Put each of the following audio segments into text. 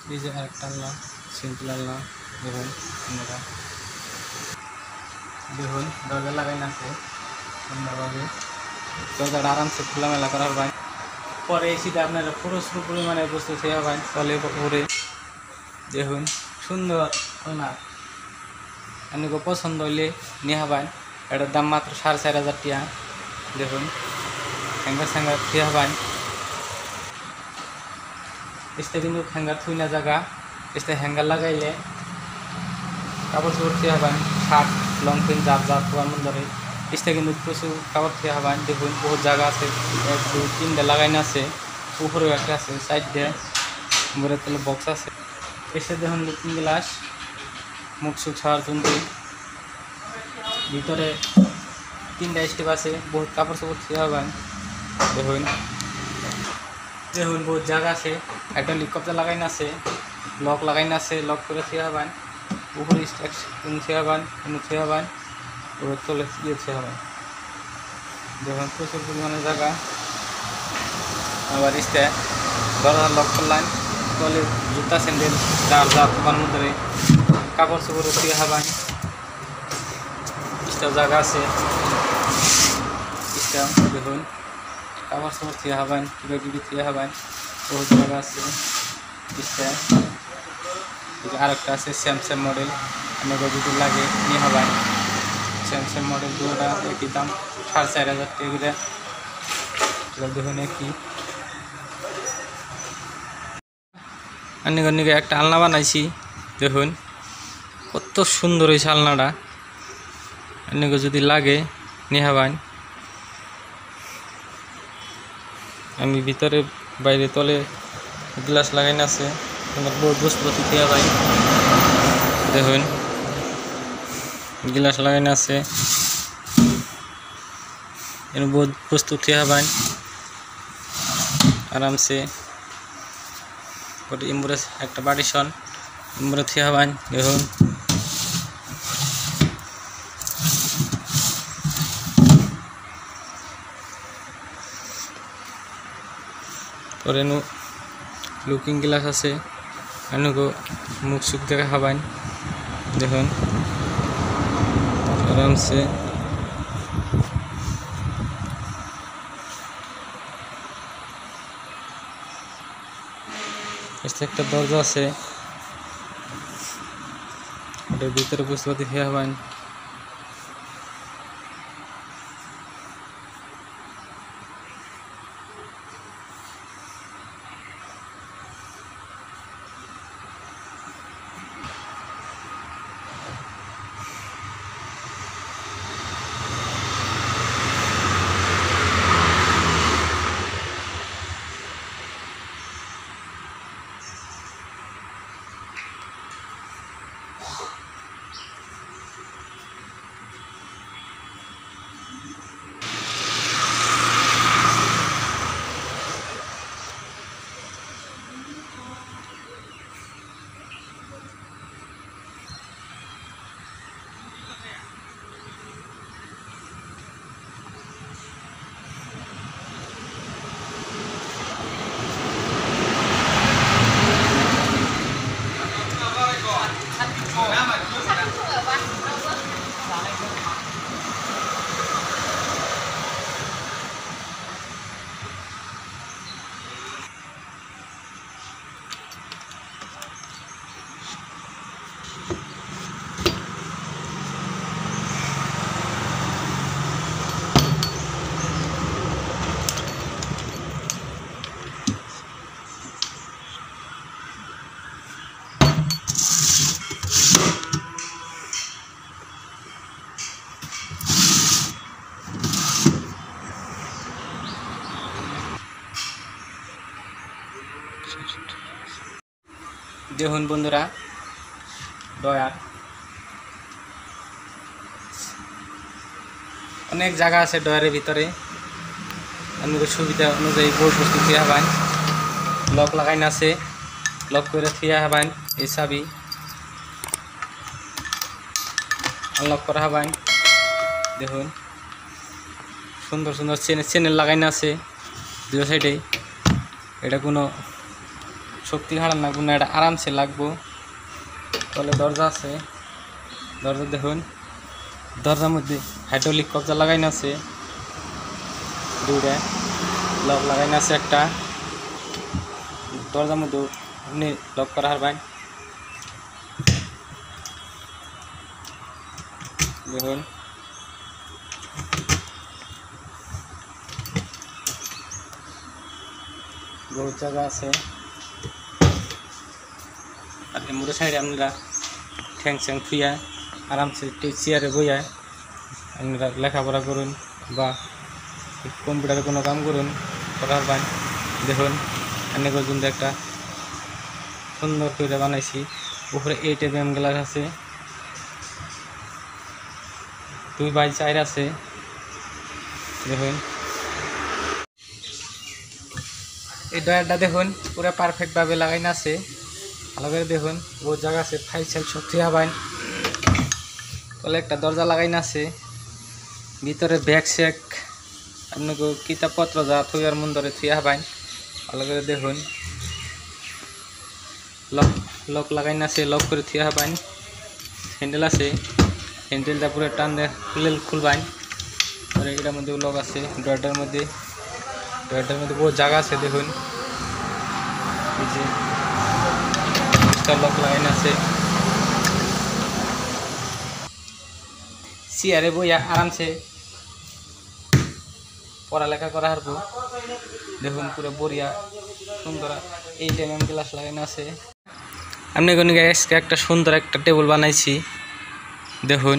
এই যে আরেকটা আলনা, সিম্পল আলনা। দেখুন আপনারা, দেখুন দরজা লাগাই না আছে সুন্দরভাবে, দরজাটা আরামসে খোলামেলা করা হবে। পরে এসিতে আপনারা প্রচুর পরিমাণে বস্তু খেয়ে হবেন তলে উপরে। দেখুন সুন্দর আলনা, আপনাকে পছন্দ হইলে নিয়ে হবেন। এটার দাম মাত্র 4,500 টাকা। দেখুন হ্যাঙ্গার স্যাঙ্গার খেয়ে হবেন, এসতে কিন্তু হ্যাঙ্গার থুই না জায়গা, এসতে হ্যাঙ্গার লাগাইলে কাপড় চোপড় খেয়ে হবেন, শার্ট লং প্যান্ট জাপ জাপ তোমার মন ধরে এসতে কিন্তু প্রচুর কাপড় খেয়ে হবেন। দেখুন বহুত জায়গা আছে, 1 2 3টে লাগাইন আছে, উপরেও একটা আছে, সাইড দিয়ে উপরের তলে বক্স আছে। এসে দেখুন লুকিং গ্লাস, মুখ সুখ ছাড়ার জন্য ভিতরে 3টা স্টেপ আছে, বহুত কাপড় চোপড় খেয়ে হবেন। দেখুন দেখুন বহুত জায়গা আছে, একটা হেলিকপ্টার লাগাইন আছে, লক লাগাইন আছে, লক করে খেয়ে হবেন। উপরে খেয়ে হবেন, খেয়ে হবেন, ওর তলে খেয়ে হবেন। দেখুন প্রচুর পরিমাণে জায়গা। আবার ইস্তে দরজা লক করলেন, তলে জুতা স্যান্ডেল যার যার তোমার মধ্যে কাপড় চোপড় খেয়ে হবেন। ইস্তেও জায়গা আছে, ইস্তেও দেখুন কাপড় চোপড় খেয়ে হবেন, কিবা খেয়ে হবেন, বহুত জায়গা আছে। ইস্তে আরেকটা আছে স্যামসাং মডেল, আপনাকে যদি লাগে নিয়ে হবেন। স্যামসাং মডেল দুটা একই দাম, 4,500 টাকা করে। দেখুন কি অনেকে একটা আলনা বানাইছি, দেখুন কত সুন্দর হয়েছে আলনাটা। অনেকে যদি লাগে নিয়ে হবেন। আমি ভিতরে বাইরে তলে গ্লাস লাগাই আছে, বহুত বস্তু খেয়ে ভাই। দেখুন গ্লাস লাগাই আছে, এর বহুত বস্তু খেয়ে হবেন আরামসে। ইমপ্রেস একটা পার্টিশন ইমপ্রেস খেয়ে হবেন। দেখুন পরে লুকিং গ্লাস আছে, এনেকো মুখ সুখ দেখা হবেন। দেখুন আরামসে। একটা দরজা আছে, ওটার ভিতরে বসতে খেয়ে হবেন। দেখুন বন্ধুরা, ডয়ার অনেক জায়গা আছে ডয়ারের ভিতরে, আপনাদের সুবিধা অনুযায়ী বহুত বস্তু খেয়ে হবেন। লক লাগাইন আছে, লক করে খেয়ে হবেন। এই চাবি আনলক করা হবেন। দেখুন সুন্দর সুন্দর চ্যানেল লাগাইন আছে দুই সাইডে, এটা কোনো শক্তি হারান লাগবো না, এটা আরামসে লাগবো। তলে দরজা আছে, দরজা দেখুন, দরজার মধ্যে হাইড্রোলিক কবজা লাগাইন আছে, দুইটা লক লাগাইন আছে একটা। দরজার মধ্যে আপনি লক করা হারবেন, দেখুন। বহুত জায়গা আছে। আর মোটর সাইডে আপনারা ঠ্যাং ঠ্যাং থুইয়া আরামসে চেয়ারে বইয়া আপনারা লেখাপড়া করুন বা কম্পিউটারে কোনো কাম করুন, করার পান। দেখুন এনে পর্যন্ত একটা সুন্দর করে বানাইছি। উপরে 8mm গ্লাস আছে, 2x4 আছে। দেখুন এই ডয়ারটা দেখুন পুরো পারফেক্টভাবে লাগাইন আছে, ভালো করে দেখুন। বহুত জায়গা আছে, ফাইল সাইল সব থুয়া বাইন। তাহলে একটা দরজা লাগাইন আছে, ভিতরে ব্যাগ শেক আপনাকে কিতাবপত্র যা থুয়ার মন ধরে থুয়া বাইন, ভালো করে দেখুন। লক লাগাইন আছে, লক করে থুয়া বাইন। হ্যান্ডেল আছে, হ্যান্ডেলটা পুরো টান দিয়ে খুলবাইন। আর এটার মধ্যে লক আছে, ডয়ারটার মধ্যে বহুত জায়গা আছে। দেখুন এই যে লক লাগাইন আছে। চেয়ারে বইয়া আরামসে পড়ালেখা করা হারবো। দেখুন পুরো বড়িয়া সুন্দর 8mm গ্লাস লাগাইন আছে। আপনি কোন একটা সুন্দর একটা টেবিল বানাইছি, দেখুন।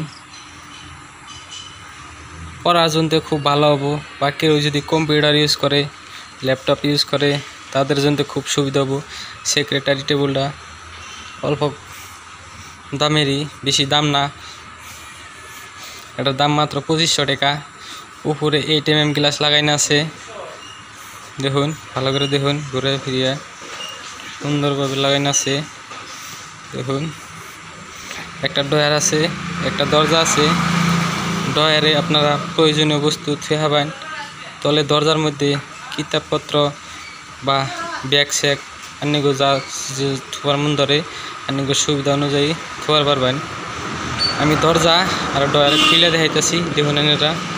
পড়ার জন্য খুব ভালো হবো, বা কেউ যদি কম্পিউটার ইউজ করে, ল্যাপটপ ইউজ করে, তাদের জন্য খুব সুবিধা হবো। সেক্রেটারি টেবিলটা অল্প দামেরই, বেশি দাম না, এটার দাম মাত্র 2500 টাকা। উপরে 8mm গ্লাস লাগাইন আছে, দেখুন ভালো করে দেখুন, ঘুরে ফিরিয়ে সুন্দরভাবে লাগাইন আছে। দেখুন একটা ডয়ার আছে, একটা দরজা আছে। ডয়ারে আপনারা প্রয়োজনীয় বস্তু থুয়াবেন। তলে দরজার মধ্যে কিতাবপত্র বা ব্যাগ শেক আনিগো যা থোয়ার মন ধরে আনিগো সুবিধা অনুযায়ী থোয়ার পারবেন। আমি দরজা আর ডয়ারে খুলে দেখাইতেছি, দেখুন এটা।